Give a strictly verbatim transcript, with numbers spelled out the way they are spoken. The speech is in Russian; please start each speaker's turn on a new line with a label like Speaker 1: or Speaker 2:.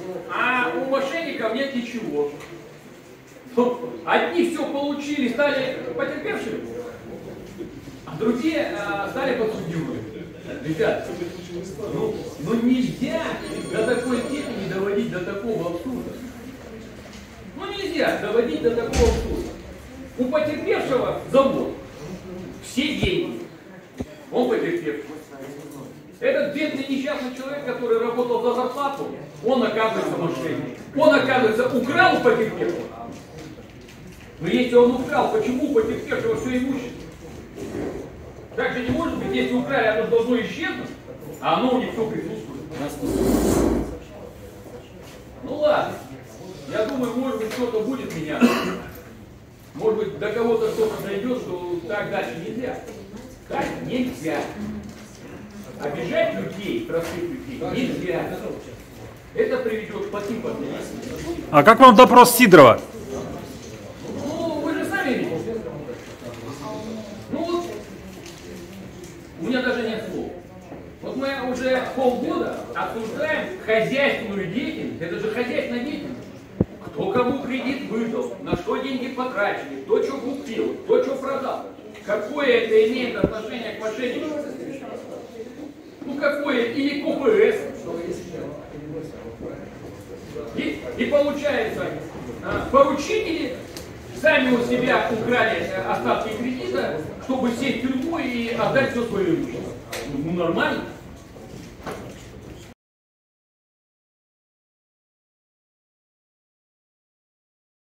Speaker 1: а у мошенников нет ничего. Одни все получили, стали потерпевшими, а другие а, стали подсудимыми. Ребят, ну, ну нельзя до такой степени доводить до такого абсурда. Ну нельзя доводить до такого абсурда. У потерпевшего завод, все деньги, он потерпевший. Этот бедный несчастный человек, который работал за зарплату, он оказывается мошенником. Он, оказывается, украл у потерпевшего. Но если он украл, почему у потерпевшего все имущество? Так же не может быть, если украли, оно должно исчезнуть, а оно у них все присутствует. Ну ладно, я думаю, может быть, что-то будет меняться. Может быть, до кого-то что-то дойдет, что так дальше нельзя. Так нельзя. Обижать людей, простых людей, нельзя. Это приведет к плохим последствиям.
Speaker 2: А как вам допрос Сидорова?
Speaker 1: Ну, вы же сами видите. Ну вот, у меня даже нет слов. Вот мы уже полгода обсуждаем хозяйственную деятельность. Это же хозяйственная деятельность. Кто кому кредит выдал, на что деньги потрачены, кто что купил, кто что продал. Какое это имеет отношение к мошенничеству? Ну какое? Или к Ку Пэ Эс? И, и получается, поручители сами у себя украли остатки кредита, чтобы сесть в тюрьму и отдать все свое имущество. Ну нормально.